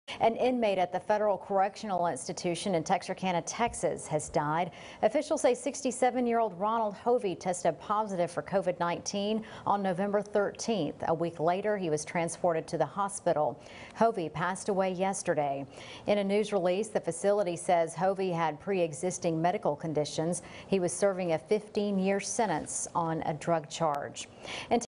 An inmate at the Federal Correctional Institution in Texarkana, Texas, has died. Officials say 67-year-old Ronald Hovey tested positive for COVID-19 on November 13th. A week later, he was transported to the hospital. Hovey passed away yesterday. In a news release, the facility says Hovey had pre-existing medical conditions. He was serving a 15-year sentence on a drug charge.